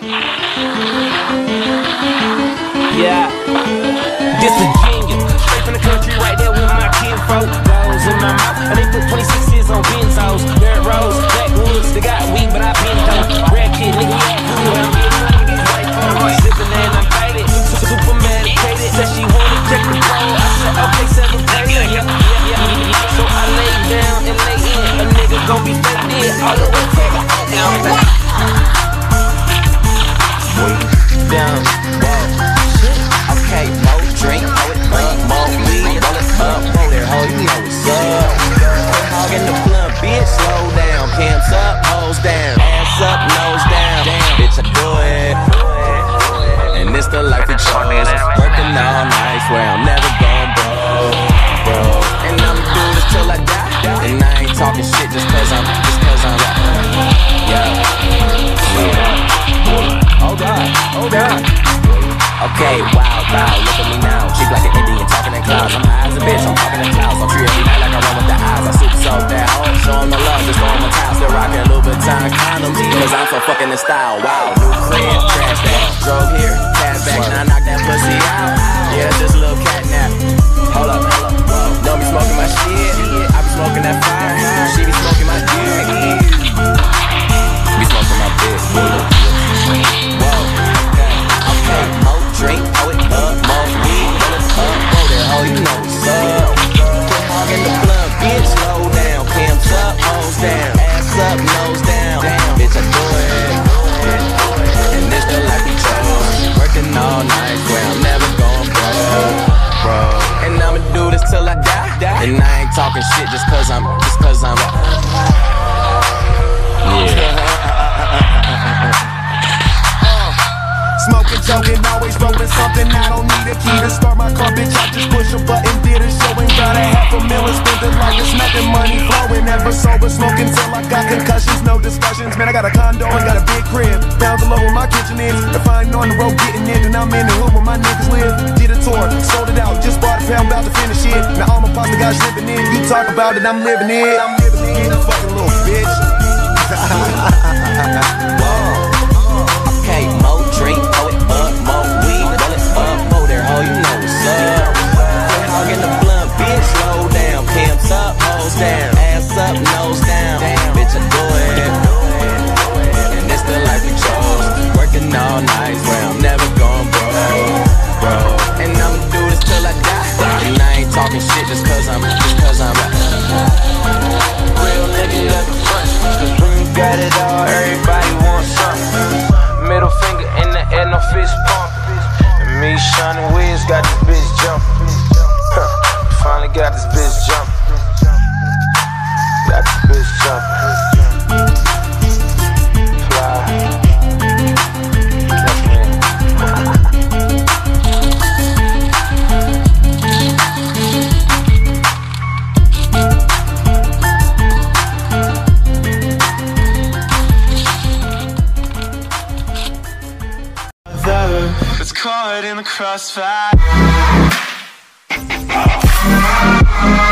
Yeah, this Virginia, straight from the country, right there with my kinfolk. Goes in my mouth, and they put 26s on benzos. Dirt roads, backwoods, they got weed, but I been though. Red kid, nigga, yeah, cool. I'm getting money with these white folks. Sippin' and I'm faded, super medicated. Said she wanna check the roll. I said, okay, celebrate. Yeah. So I lay down and lay in. A nigga gon' be faded all the way down. Down, whoa. Okay, more drink, hold it up, more weed, roll it up, hold it, hold, you know what's up. Hog in the blunt, bitch, slow down, pimps up, hoes down, ass up, nose down, bitch, I do it. And this the life we chose, working all night, swear I'm never gon' bro. And I'ma do this till I die, and I ain't talking shit just cause I'm yeah. Hold on. Okay, wow, look at me now. Cheap like an Indian, talking in clouds. I'm high as a bitch, I'm talking in clouds. I'm free every night like I run with the eyes. I super sold that hoe, show 'em the love, just throw 'em a towel. Still rockin' Louboutin condoms, cause I'm so fucking in style. Wow, new crib, trash that. Drove here, cash back, now I knock that pussy out. Yeah, that's just a little cat nap. Hold up, whoa. Don't be smoking my shit, I be smoking that fire. She be smoking my dick, be smoking my bitch. Whoa. More drink, hold it up, more weed, roll it up, hold it, oh, you know what's up. Put hog in the blunt, bitch, slow down, pimps up, hoes down, ass up, nose down, bitch, I do it. And this the life we chose, working all night, swear I'm never going bro. And I'ma do this till I die, and I ain't talking shit just cause I'm Smoking, joking, always rolling something. I don't need a key to start my car, bitch. I just push a button, did a show and got $500,000 spent it like it's nothing. Money flowing, never sober, smoking till I got concussions. No discussions, man. I got a condo and got a big crib. Pounds below where my kitchen is. If I ain't on the road getting in, then I'm in the hood where my niggas live. Did a tour, sold it out, just bought a pound, about to finish it. Now all my pasta got shipping in. You talk about it, I'm living it. You fucking little bitch. Okay, more drink, hold it up, more weed, roll it up, hold there, ho, you know what's up. Put hog in the blunt, bitch, slow down, pimps up, hoes down, ass up, nose down, bitch, I do it. And this the life we chose, working all night, swear I'm never going bro. And I'ma do this till I die, and I ain't talking shit just cause I'm real nigga at the front, cause when you got it all, everybody wants something. Middle finger in the air, no fist pump. And me, Shawnee Wiz, got this bitch jumping. Finally got this bitch jumping. Got this bitch jumping. Fly. That's me. It's caught in the crossfire.